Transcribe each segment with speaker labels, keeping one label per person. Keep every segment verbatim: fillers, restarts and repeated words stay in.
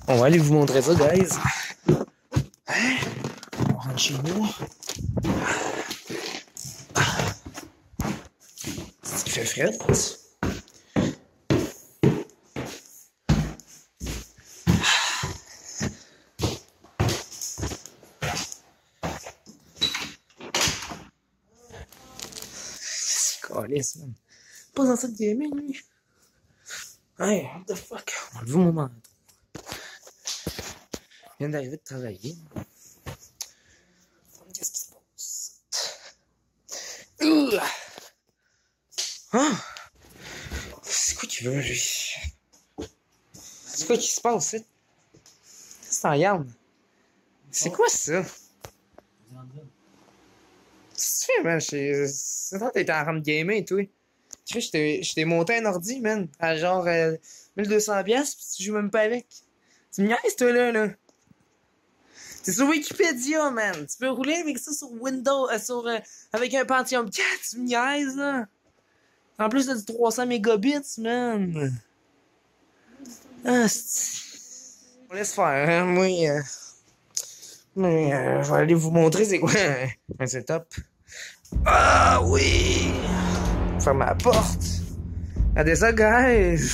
Speaker 1: On va aller vous montrer ça, guys. Hein? On rentre chez nous. C'est ce qui fait fret. C'est calisse, man. Pas dans cette gaming, lui. Hey, what the fuck? On va lever mon manteau. Je viens d'arriver de travailler. Qu'est-ce qui se passe? Ouh! Ah! C'est quoi qu'il veut, lui? C'est quoi qui se passe, ici? Qu'est-ce que t'en regardes? C'est quoi ça? Qu'est-ce que tu fais, man? C'est toi, t'es en train de gamer et tout. Tu sais, je t'ai monté un ordi, man, à genre euh, mille deux cents piastres, pis tu joues même pas avec. Tu me niaises, toi, là, là. C'est sur Wikipédia, man. Tu peux rouler avec ça sur Windows, euh, sur, euh, avec un Pentium quatre, tu me niaises, là. En plus, t'as du trois cents mégabits, man. Ah, c'est... On laisse faire, hein, moi. Euh... Mais, euh, je vais aller vous montrer c'est quoi un setup. Ah, oui! Ferme la porte. Regardez ça, guys.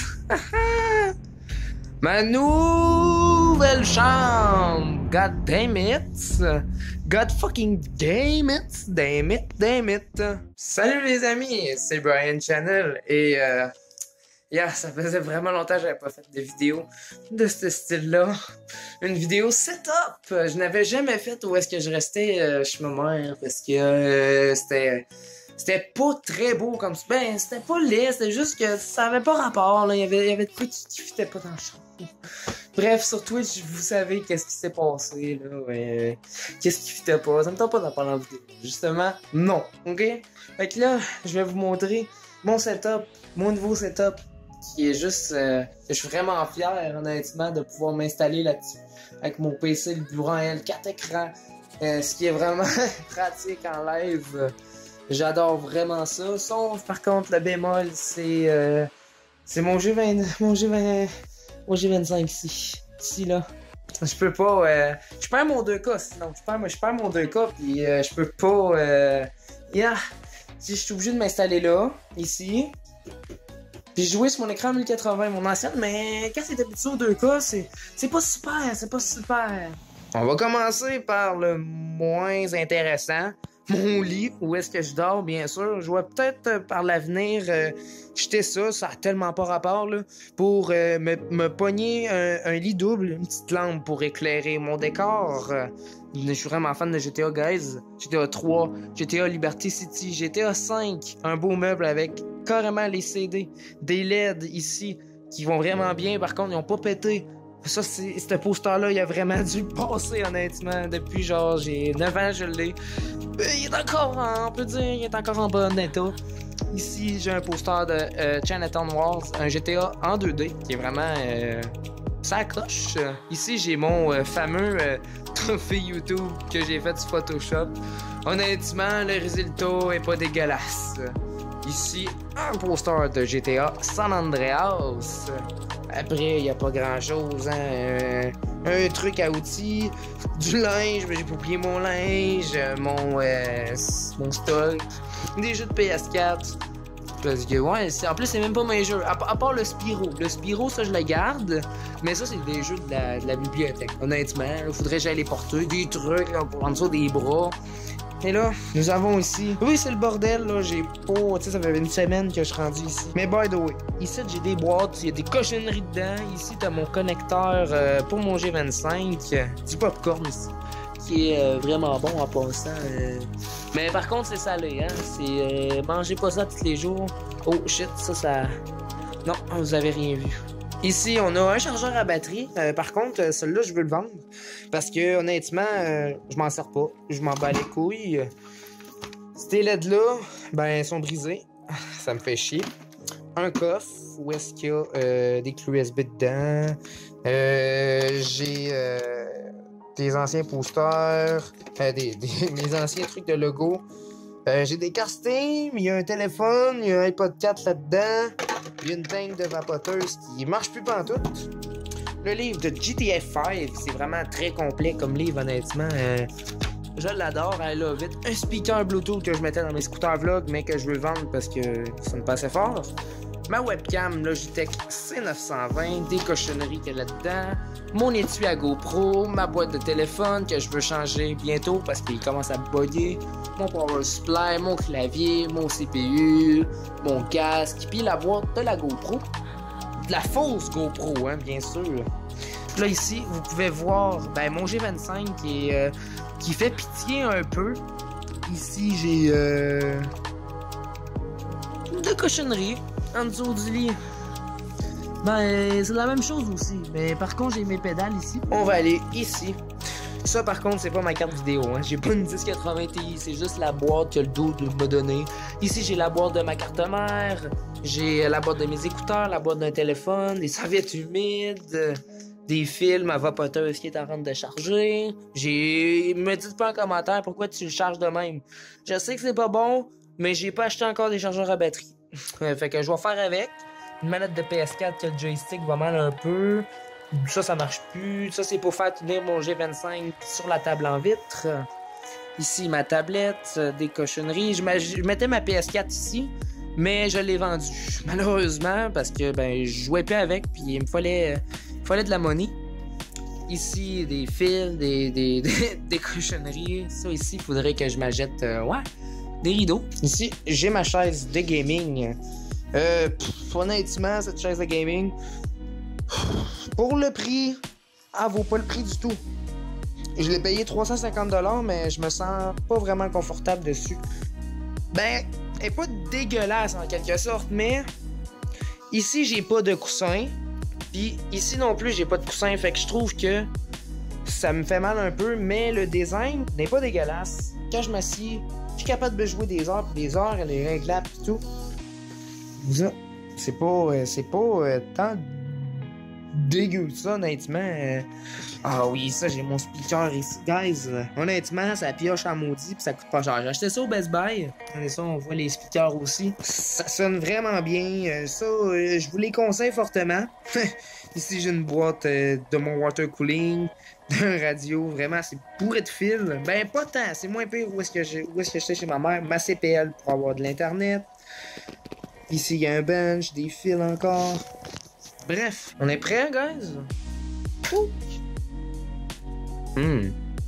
Speaker 1: Ma nouvelle chambre. God damn it. God fucking damn it. Damn it, damn it. Salut les amis, c'est Brian Channel. Et euh, yeah, ça faisait vraiment longtemps que j'avais pas fait de vidéo de ce style-là. Une vidéo setup. Je n'avais jamais fait où est-ce que je restais euh, chez ma mère. Parce que euh, c'était... C'était pas très beau comme ça. Ben, c'était pas laid, c'était juste que ça avait pas rapport, là. Il y avait, il y avait de quoi qui, qui fitait pas dans le champ. Bref, sur Twitch, vous savez qu'est-ce qui s'est passé, là. Ouais. Qu'est-ce qui fitait pas. Ça me tente pas d'en parler en vidéo. Justement, non. Ok? Fait que là, je vais vous montrer mon setup, mon nouveau setup, qui est juste. Euh, je suis vraiment fier, honnêtement, de pouvoir m'installer là-dessus. Avec mon P C, le Blu-ray L quatre écrans. Euh, ce qui est vraiment pratique en live. J'adore vraiment ça. Sauf, par contre, le bémol, c'est euh, c'est mon G vingt, mon G vingt, mon G vingt-cinq ici, ici là. Je peux pas, euh, je perds mon deux K sinon. Je perds, je perds mon deux K puis euh, je peux pas. Euh, yeah, je suis obligé de m'installer là, ici. Puis jouer sur mon écran mille quatre-vingts, mon ancienne, mais quand c'est habitué au deux K, c'est c'est pas super, c'est pas super. On va commencer par le moins intéressant. Mon lit, où est-ce que je dors, bien sûr. Je vais peut-être euh, par l'avenir euh, jeter ça, ça a tellement pas rapport, là, pour euh, me, me pogner un, un lit double, une petite lampe pour éclairer mon décor. Euh, je suis vraiment fan de G T A, guys. G T A trois, G T A Liberty City, G T A cinq, un beau meuble avec carrément les C D, des L E D ici, qui vont vraiment bien, par contre, ils ont pas pété. Ça, c'est, ce poster-là, il a vraiment dû passer, honnêtement. Depuis, genre, j'ai neuf ans, je l'ai. Il est encore, en, on peut dire, il est encore en bon état. Ici, j'ai un poster de euh, Chinatown Wars, un G T A en deux D, qui est vraiment... Euh, ça accroche. Ici, j'ai mon euh, fameux euh, trophée YouTube que j'ai fait sur Photoshop. Honnêtement, le résultat est pas dégueulasse. Ici, un poster de G T A San Andreas. Après, il n'y a pas grand-chose, hein. Un, un truc à outils, du linge, mais j'ai pas oublié mon linge, mon, euh, mon stock, des jeux de P S quatre. Parce que, ouais, en plus, c'est même pas mes jeux. À, à part le Spyro. Le Spyro, ça, je le garde. Mais ça, c'est des jeux de la, de la bibliothèque. Honnêtement, il faudrait que j'aille les porter. Des trucs, là, pour en dessous des bras. Et là, nous avons ici... Oui, c'est le bordel, là. J'ai pas... Tu sais, ça fait une semaine que je suis rendu ici. Mais by the way, ici, j'ai des boîtes. Il y a des cochonneries dedans. Ici, t'as mon connecteur euh, pour mon G vingt-cinq. Du popcorn ici. Qui est euh, vraiment bon en passant. Euh... Mais par contre, c'est salé, hein. C'est... Euh, mangez pas ça tous les jours. Oh, shit, ça, ça... Non, vous avez rien vu. Ici, on a un chargeur à batterie. Euh, par contre, celui-là, je veux le vendre. Parce que, honnêtement, euh, je m'en sers pas. Je m'en bats les couilles. Ces L E D-là, ben, sont brisés. Ça me fait chier. Un coffre où est-ce qu'il y a euh, des clés U S B dedans. Euh, J'ai euh, des anciens posters. Euh, des, des, des anciens trucs de logo. Euh, J'ai des cartes Steam. Il y a un téléphone. Il y a un iPod quatre là-dedans. Il y a une tank de vapoteuse qui marche plus pantoute. le livre de G T A cinq. C'est vraiment très complet comme livre, honnêtement. Euh, je l'adore, I love it. Un speaker Bluetooth que je mettais dans mes scooters vlog, mais que je veux vendre parce que ça me passait fort. Ma webcam Logitech C neuf cent vingt, des cochonneries qu'il y a là-dedans, mon étui à GoPro, ma boîte de téléphone que je veux changer bientôt parce qu'il commence à bugger, mon power supply, mon clavier, mon C P U, mon casque, puis la boîte de la GoPro. De la fausse GoPro, hein, bien sûr. Là, ici, vous pouvez voir ben, mon G vingt-cinq qui, est, euh, qui fait pitié un peu. Ici, j'ai euh, de cochonneries en dessous du lit. Ben, c'est la même chose aussi. Mais par contre, j'ai mes pédales ici. On va aller ici. Ça, par contre, c'est pas ma carte vidéo. Hein. J'ai pas une dix quatre-vingts Ti. C'est juste la boîte que le dos m'a donné. Ici, j'ai la boîte de ma carte mère. J'ai la boîte de mes écouteurs, la boîte d'un téléphone, des serviettes humides, des fils, ma vapoteuse qui est en train de charger. J'ai... Me dites pas en commentaire pourquoi tu le charges de même. Je sais que c'est pas bon, mais j'ai pas acheté encore des chargeurs à batterie. Fait que je vais faire avec. Une manette de P S quatre que le joystick va mal un peu. Ça, ça marche plus. Ça, c'est pour faire tenir mon G vingt-cinq sur la table en vitre. Ici, ma tablette, des cochonneries. Je, je mettais ma P S quatre ici, mais je l'ai vendue. Malheureusement, parce que ben je jouais plus avec, puis il me fallait, il fallait de la money. Ici, des fils, des, des, des, des cochonneries. Ça, ici, il faudrait que je m'achète, euh, ouais, des rideaux. Ici, j'ai ma chaise de gaming. Euh, pff, honnêtement, cette chaise de gaming, pour le prix, elle vaut pas le prix du tout. Je l'ai payé trois cent cinquante dollars, mais je me sens pas vraiment confortable dessus. Ben, elle est pas dégueulasse en quelque sorte, mais ici, j'ai pas de coussin. Puis ici non plus, j'ai pas de coussin. Fait que je trouve que ça me fait mal un peu, mais le design n'est pas dégueulasse. Quand je m'assis, je suis capable de jouer des heures, puis des heures, elle est réglable et tout. Ça, c'est pas, c'est pas euh, tant dégueu ça, honnêtement. Euh... Ah oui, ça, j'ai mon speaker ici. Guys, euh, honnêtement, ça pioche à maudit pis ça coûte pas cher. J'ai acheté ça au Best Buy. Regardez ça, on voit les speakers aussi. Ça sonne vraiment bien. Euh, ça, euh, je vous les conseille fortement. Ici, j'ai une boîte euh, de mon water cooling, d'un radio. Vraiment, c'est bourré de fils. Ben, pas tant. C'est moins pire où est-ce que j'ai, où est-ce que j'étais chez ma mère. Ma C P L pour avoir de l'Internet. Ici, il y a un bench, des fils encore. Bref, on est prêts, guys? Ouh. Hmm.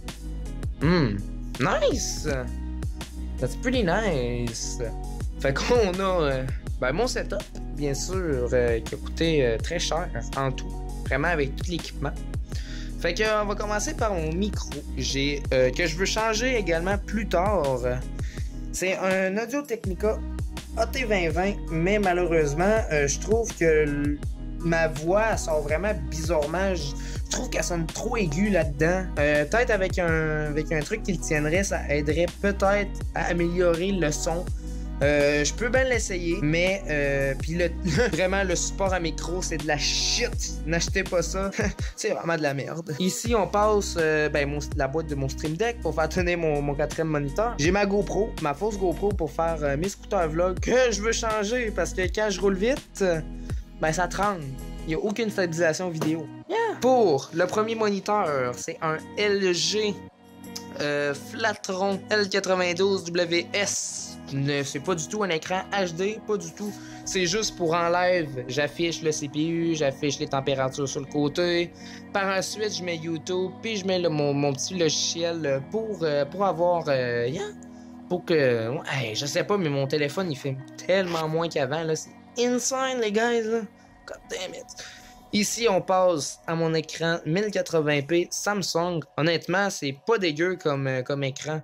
Speaker 1: Hmm. Nice! That's pretty nice. Fait qu'on a euh, ben, mon setup, bien sûr, euh, qui a coûté euh, très cher en tout. Vraiment avec tout l'équipement. Fait que euh, on va commencer par mon micro. J'ai euh, que je veux changer également plus tard. C'est un Audio Technica A T vingt vingt, mais malheureusement, euh, je trouve que ma voix elle sort vraiment bizarrement. Je, je trouve qu'elle sonne trop aiguë là-dedans. Euh, peut-être avec un, avec un truc qui le tiendrait, ça aiderait peut-être à améliorer le son. Euh, je peux bien l'essayer, mais euh, puis le, vraiment le support à micro, c'est de la shit. N'achetez pas ça. C'est vraiment de la merde. Ici, on passe euh, ben, mon, la boîte de mon Stream Deck pour faire tenir mon, mon quatrième moniteur. J'ai ma GoPro, ma fausse GoPro pour faire euh, mes scooters vlog que je veux changer parce que quand je roule vite, ben ça tremble. Il n'y a aucune stabilisation vidéo. Yeah. Pour le premier moniteur, c'est un L G euh, Flatron L quatre-vingt-douze W S. C'est pas du tout un écran H D, pas du tout. C'est juste pour en live, j'affiche le C P U, j'affiche les températures sur le côté. Par ensuite, je mets YouTube, puis je mets le, mon, mon petit logiciel pour, euh, pour avoir... Euh, yeah, pour que... Hey, je sais pas, mais mon téléphone, il fait tellement moins qu'avant, là. C'est insane, les guys, là. God damn it. Ici, on passe à mon écran mille quatre-vingts p Samsung. Honnêtement, c'est pas dégueu comme, comme écran.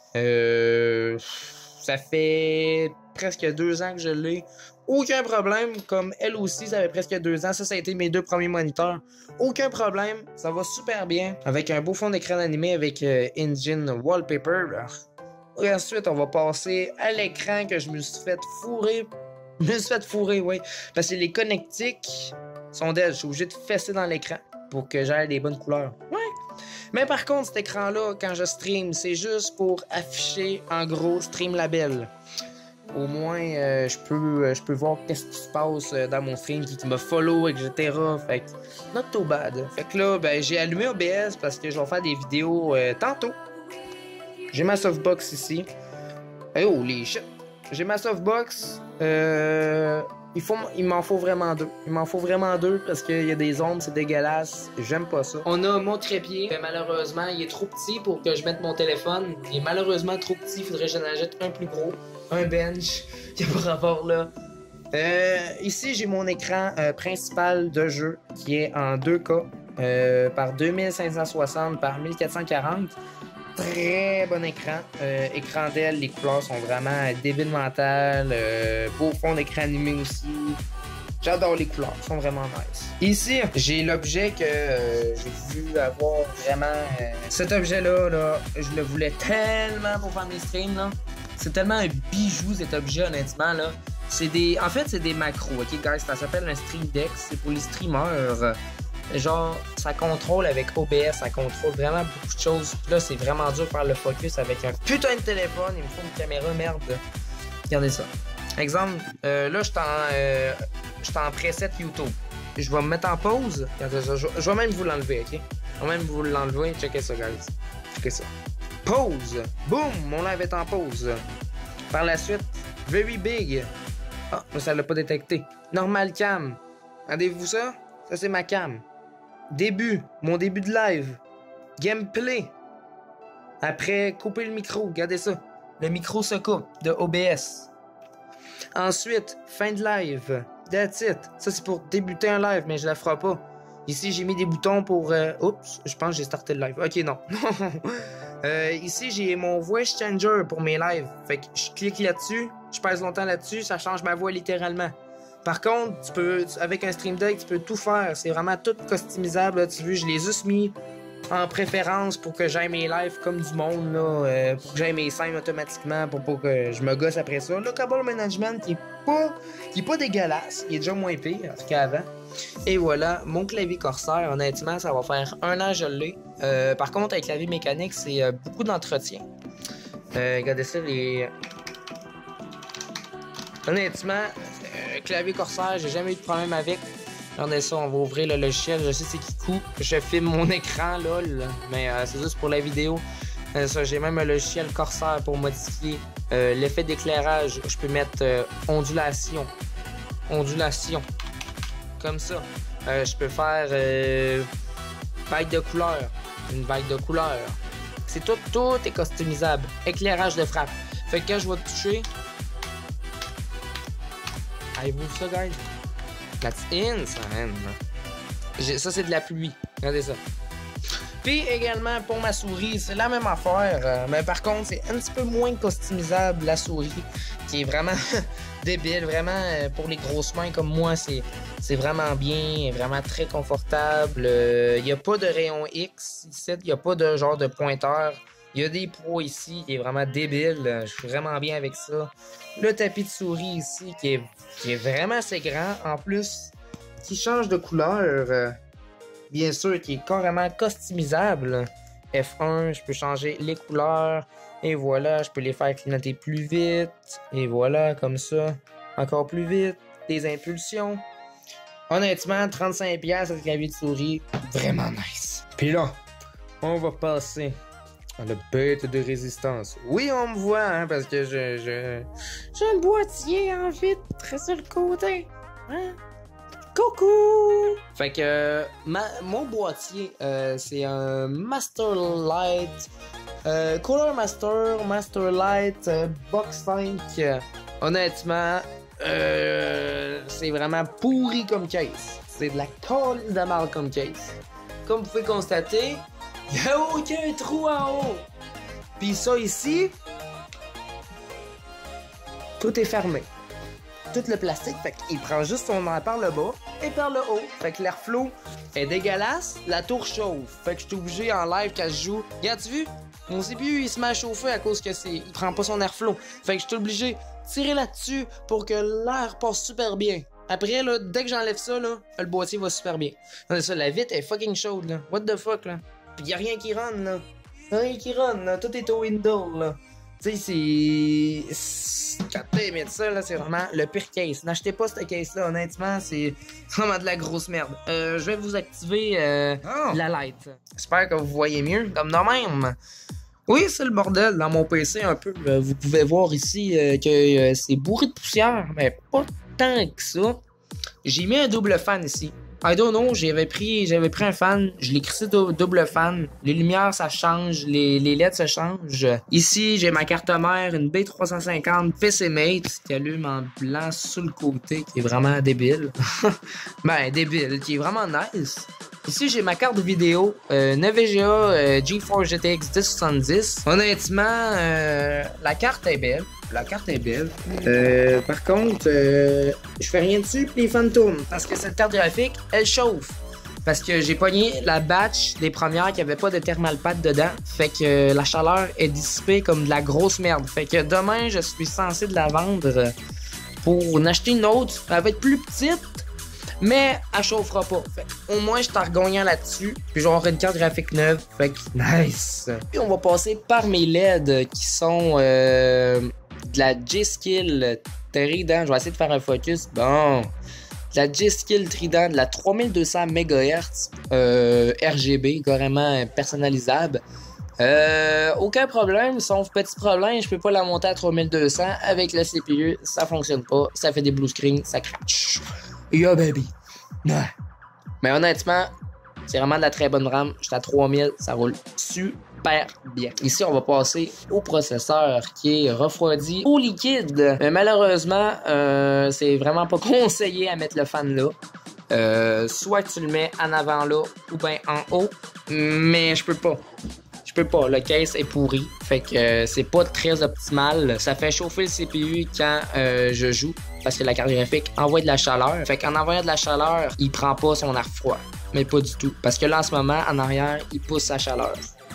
Speaker 1: Euh... Ça fait presque deux ans que je l'ai. Aucun problème. Comme elle aussi, ça fait presque deux ans. Ça, ça a été mes deux premiers moniteurs. Aucun problème. Ça va super bien. Avec un beau fond d'écran animé avec euh, Engine Wallpaper. Et ensuite, on va passer à l'écran que je me suis fait fourrer. Je me suis fait fourrer, oui. Parce que les connectiques sont d'elle. Je suis obligé de fesser dans l'écran pour que j'aille des bonnes couleurs. Ouais. Mais par contre, cet écran-là, quand je stream, c'est juste pour afficher, en gros, Stream Label. Au moins, euh, je peux, je peux voir qu'est-ce qui se passe dans mon stream, qui, qui me follow, et cetera. Fait que, not too bad. Fait que là, ben, j'ai allumé O B S parce que je vais faire des vidéos euh, tantôt. J'ai ma softbox ici. Hey, holy shit! J'ai ma softbox. Euh, il faut, il m'en faut vraiment deux. Il m'en faut vraiment deux parce qu'il y a des ombres, c'est dégueulasse. J'aime pas ça. On a mon trépied. Malheureusement, il est trop petit pour que je mette mon téléphone. Il est malheureusement trop petit. Il faudrait que j'en achète un plus gros. Un bench. Il n'y a pas rapport là. Euh, ici, j'ai mon écran euh, principal de jeu qui est en deux K euh, par deux mille cinq cent soixante par mille quatre cent quarante. Très bon écran. Euh, écran d'elle, les couleurs sont vraiment débiles mentales. Euh, beau fond d'écran animé aussi. J'adore les couleurs, elles sont vraiment nice. Ici, j'ai l'objet que euh, j'ai voulu avoir vraiment. Euh, cet objet-là, là, je le voulais tellement pour faire mes streams. Là. C'est tellement un bijou cet objet, honnêtement. Là. C'est des. En fait, c'est des macros, ok, guys? Ça s'appelle un Stream Deck. C'est pour les streamers. Genre, ça contrôle avec O B S, ça contrôle vraiment beaucoup de choses. Puis là, c'est vraiment dur de faire le focus avec un putain de téléphone. Il me faut une caméra, merde. Regardez ça. Exemple, euh, là, je suis en, euh, en preset YouTube. Je vais me mettre en pause. Regardez ça. Je, je vais même vous l'enlever, ok? Je vais même vous l'enlever. Checkez ça, guys. Checkez ça. Pause. Boum! Mon live est en pause. Par la suite, very big. Ah, mais ça l'a pas détecté. Normal cam. Regardez-vous ça? Ça, c'est ma cam. Début, mon début de live. Gameplay. Après, couper le micro. Regardez ça. Le micro se coupe de O B S. Ensuite, fin de live. That's it. Ça, c'est pour débuter un live, mais je la ferai pas. Ici, j'ai mis des boutons pour... Euh... Oups, je pense que j'ai starté le live. Ok, non. euh, ici, j'ai mon voice changer pour mes lives. Fait que je clique là-dessus, je passe longtemps là-dessus, ça change ma voix littéralement. Par contre, tu peux, avec un Stream Deck, tu peux tout faire. C'est vraiment tout customisable. Là. Tu vois, je les ai juste mis en préférence pour que j'aille mes lives comme du monde, là, euh, pour que j'aille mes scènes automatiquement, pour pas que je me gosse après ça. Le cable management, qui est pas, qui est pas dégueulasse. Il est déjà moins pire qu'avant. Et voilà, mon clavier Corsair, honnêtement, ça va faire un an que je l'ai. Euh, par contre, avec clavier mécanique, c'est euh, beaucoup d'entretien. Euh, regardez ça, les... Honnêtement... Euh, clavier Corsair, j'ai jamais eu de problème avec. Regardez ça, on va ouvrir le logiciel. Je sais c'est qui coupe. Je filme mon écran, lol. Mais euh, c'est juste pour la vidéo. Euh, ça, j'ai même un logiciel Corsair pour modifier euh, l'effet d'éclairage. Je peux mettre euh, ondulation. Ondulation. Comme ça. Euh, je peux faire euh, vague de couleur. Une vague de couleur. C'est tout, tout est customisable. Éclairage de frappe. Fait que quand je vais toucher... Avez-vous ça, guys? That's insane. Ça, c'est de la pluie. Regardez ça. Puis également, pour ma souris, c'est la même affaire. Euh, mais par contre, c'est un petit peu moins customisable, la souris, qui est vraiment débile. Vraiment, euh, pour les grosses mains comme moi, c'est vraiment bien, vraiment très confortable. Il euh, n'y a pas de rayon X ici. Il n'y a pas de genre de pointeur. Il y a des pros ici qui est vraiment débile. Je suis vraiment bien avec ça. Le tapis de souris ici qui est, qui est vraiment assez grand. En plus, qui change de couleur. Euh, bien sûr, qui est carrément customisable. F un, je peux changer les couleurs. Et voilà, je peux les faire clignoter plus vite. Et voilà, comme ça. Encore plus vite. Des impulsions. Honnêtement, trente-cinq dollars cette clavier de souris. Vraiment nice. Puis là, on va passer... la bête de résistance. Oui, on me voit, hein, parce que je... je... J'ai un boîtier en vitre sur le côté. Hein? Coucou! Fait que ma... mon boîtier, euh, c'est un Masterlight. Euh, Cooler Master, Masterlight, euh, Box cinq. Honnêtement, euh, c'est vraiment pourri comme case. C'est de la colle de mal comme case. Comme vous pouvez constater, il n'y a aucun trou en haut. Puis ça ici, tout est fermé. Tout le plastique, fait qu'il prend juste son air par le bas et par le haut. Fait que l'airflow est dégueulasse, la tour chauffe. Fait que je suis obligé en live quand je joue. Regarde, tu vu? Mon C P U il se met à chauffer à cause que c'est, il prend pas son airflow. Fait que je suis obligé de tirer là-dessus pour que l'air passe super bien. Après, là, dès que j'enlève ça, là, le boîtier va super bien. Non, ça, la vitre est fucking chaude, là. What the fuck, là? Pis y'a rien qui run, là. Y'a rien qui run, là. Tout est au window, là. Tu sais, c'est... Quand tu aimé ça, là, c'est vraiment le pire case. N'achetez pas cette case-là, honnêtement, c'est vraiment de la grosse merde. Euh, je vais vous activer euh, oh. la light. J'espère que vous voyez mieux, comme de même. Oui, c'est le bordel dans mon P C un peu. Vous pouvez voir ici euh, que euh, c'est bourré de poussière, mais pas tant que ça. J'ai mis un double fan ici. I don't know, j'avais pris, j'avais pris un fan, je l'ai crissé double fan. Les lumières, ça change, les, les L E D, ça change. Ici, j'ai ma carte mère, une B trois cent cinquante P C Mate qui allume en blanc sur le côté, qui est vraiment débile. Ben, débile, qui est vraiment nice. Ici, j'ai ma carte vidéo, euh, une V G A euh, GeForce G T X dix soixante-dix. Honnêtement, euh, la carte est belle. La carte est belle. Euh, par contre, euh, je fais rien dessus pis les fans tournent. Parce que cette carte graphique, elle chauffe. Parce que j'ai pogné la batch des premières qui avait pas de thermal pad dedans. Fait que la chaleur est dissipée comme de la grosse merde. Fait que demain, je suis censé de la vendre pour en acheter une autre. Elle va être plus petite. Mais elle chauffera pas. Fait au moins, je suis argognant là-dessus. Puis j'aurai une carte graphique neuve. Fait que nice. Puis on va passer par mes L E D qui sont euh, de la G-Skill Trident. Je vais essayer de faire un focus. Bon. De la G-Skill Trident de la trois mille deux cents mégahertz euh, R G B, carrément personnalisable. Euh, aucun problème, sauf petit problème, je peux pas la monter à trois mille deux cents avec le C P U. Ça fonctionne pas. Ça fait des blue screens. Ça crache. Yo baby. Ouais. Mais honnêtement, c'est vraiment de la très bonne RAM. J'étais à trois mille, ça roule super bien. Ici, on va passer au processeur qui est refroidi au liquide. Mais malheureusement, euh, c'est vraiment pas conseillé à mettre le fan là. Euh, soit tu le mets en avant là ou bien en haut. Mais je peux pas. Je peux pas, le case est pourri, fait que euh, c'est pas très optimal. Ça fait chauffer le C P U quand euh, je joue, parce que la carte graphique envoie de la chaleur. Fait qu'en envoyant de la chaleur, il prend pas son air froid, mais pas du tout. Parce que là, en ce moment, en arrière, il pousse sa chaleur.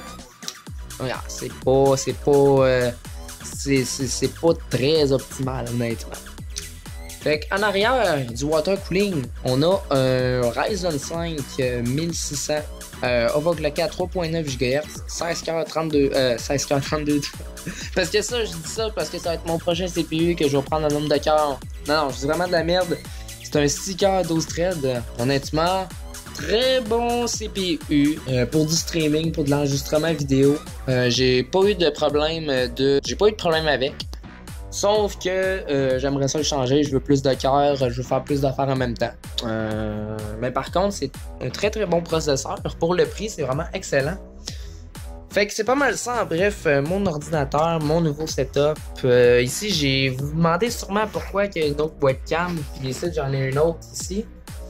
Speaker 1: Regarde, c'est pas, c'est pas, euh, c'est, c'est, c'est pas très optimal, honnêtement. Fait qu'en arrière du water cooling, on a un Ryzen cinq euh, mille six cents euh, overclocké à trois virgule neuf gigahertz, seize cœurs trente-deux, euh, seize cœurs trente-deux. Parce que ça, je dis ça parce que ça va être mon prochain C P U que je vais prendre le nombre de cœurs. Non, non, je dis vraiment de la merde. C'est un six cœurs douze threads. Honnêtement, très bon C P U euh, pour du streaming, pour de l'enregistrement vidéo. Euh, j'ai pas eu de problème de, j'ai pas eu de problème avec. Sauf que euh, j'aimerais ça le changer, je veux plus de cœur, je veux faire plus d'affaires en même temps. Euh, mais par contre, c'est un très très bon processeur. Pour le prix, c'est vraiment excellent. Fait que c'est pas mal ça, en bref, euh, mon ordinateur, mon nouveau setup. Euh, ici, j'ai vous demandez sûrement pourquoi il y a une autre webcam, puis ici, j'en ai une autre ici.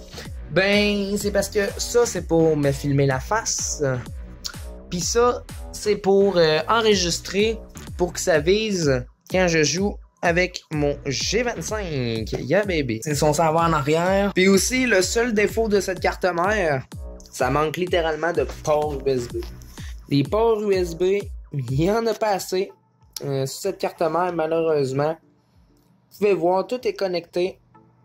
Speaker 1: Ben, c'est parce que ça, c'est pour me filmer la face. Puis ça, c'est pour euh, enregistrer, pour que ça vise quand je joue avec mon G vingt-cinq. Yeah baby. C'est son savoir en arrière. Puis aussi, le seul défaut de cette carte mère, ça manque littéralement de ports U S B. Les ports U S B, il y en a pas assez. Euh, sur cette carte mère, malheureusement. Vous pouvez voir, tout est connecté.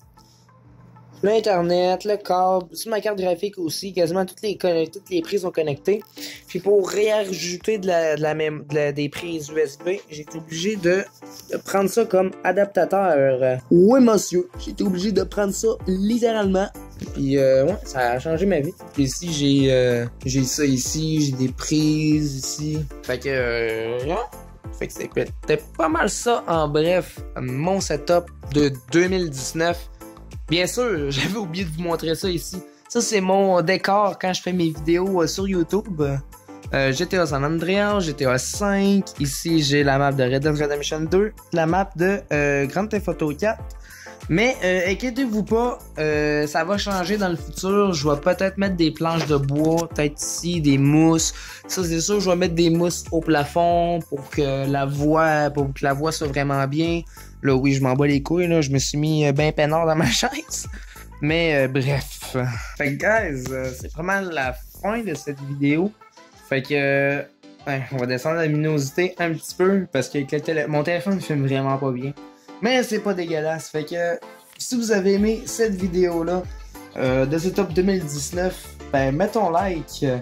Speaker 1: L'internet, le câble, sur ma carte graphique aussi, quasiment toutes les, toutes les prises sont connectées. Puis pour réajouter de la, de la même, de la, des prises U S B, j'ai été obligé de, de prendre ça comme adaptateur. Oui monsieur, j'ai été obligé de prendre ça littéralement. Puis euh, ouais, ça a changé ma vie. Puis ici j'ai euh, j'ai ça ici, j'ai des prises ici. Fait que euh, ouais. Fait que c'était pas mal ça en bref, mon setup de deux mille dix-neuf. Bien sûr, j'avais oublié de vous montrer ça ici. Ça, c'est mon décor quand je fais mes vidéos euh, sur YouTube. Euh, G T A San Andreas, G T A cinq. Ici, j'ai la map de Red Dead Redemption deux. La map de euh, Grand Theft Auto quatre. Mais euh, inquiétez-vous pas, euh, ça va changer dans le futur. Je vais peut-être mettre des planches de bois, peut-être ici, des mousses. Ça, c'est sûr, je vais mettre des mousses au plafond pour que la voix, pour que la voix soit vraiment bien. Là, oui, je m'en bats les couilles, là. Je me suis mis euh, ben peinard dans ma chaise. Mais euh, bref. Fait que, guys, euh, c'est vraiment la fin de cette vidéo. Fait que, euh, ouais, on va descendre la luminosité un petit peu parce que le télé mon téléphone ne filme vraiment pas bien. Mais c'est pas dégueulasse. Fait que, si vous avez aimé cette vidéo-là euh, de ce top deux mille dix-neuf, ben, mettons like.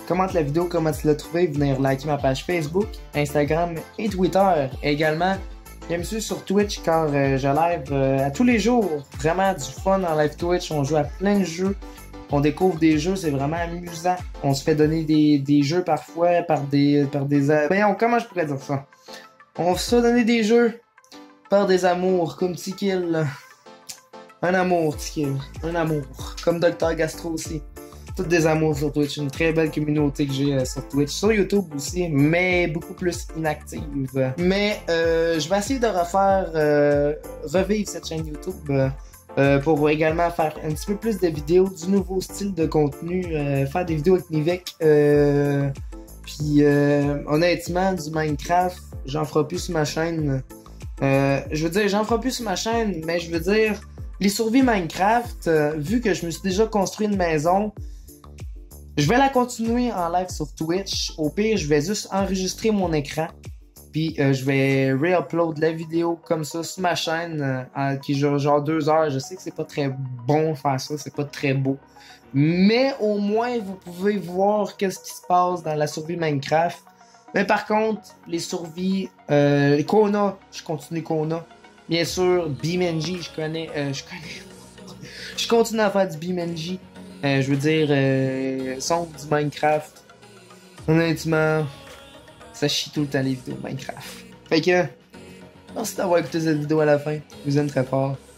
Speaker 1: commente la vidéo, comment tu l'as trouvé, venir liker ma page Facebook, Instagram et Twitter. Et également, viens me suivre sur Twitch car euh, je live euh, à tous les jours. Vraiment du fun en live Twitch, on joue à plein de jeux. On découvre des jeux, c'est vraiment amusant. On se fait donner des, des jeux parfois par des... par des. Voyons, comment je pourrais dire ça? On se fait donner des jeux par des amours, comme T-Kill. Un amour, T-Kill. Un amour. Comme Docteur Gastro aussi. Toutes des amours sur Twitch. Une très belle communauté que j'ai euh, sur Twitch. Sur YouTube aussi, mais beaucoup plus inactive. Mais euh, je vais essayer de refaire... Euh, revivre cette chaîne YouTube... Euh, Euh, pour également faire un petit peu plus de vidéos, du nouveau style de contenu, euh, faire des vidéos avec Nivek. Euh, Puis euh, honnêtement, du Minecraft, j'en ferai plus sur ma chaîne. Euh, je veux dire, j'en ferai plus sur ma chaîne, mais je veux dire, les survies Minecraft, euh, vu que je me suis déjà construit une maison, je vais la continuer en live sur Twitch. Au pire, je vais juste enregistrer mon écran. Puis euh, je vais re-upload la vidéo comme ça sur ma chaîne euh, qui dure genre deux heures. Je sais que c'est pas très bon de faire ça, c'est pas très beau. Mais au moins vous pouvez voir qu'est-ce qui se passe dans la survie Minecraft. Mais par contre, les survies, euh, les Kona, je continue Kona. Bien sûr, BeamNG, je connais, euh, je connais. Je continue à faire du BeamNG. Euh, je veux dire, euh, son du Minecraft. Honnêtement. Ça chie tout le temps les vidéos de Minecraft. Fait que, merci d'avoir écouté cette vidéo à la fin. Je vous aime très fort.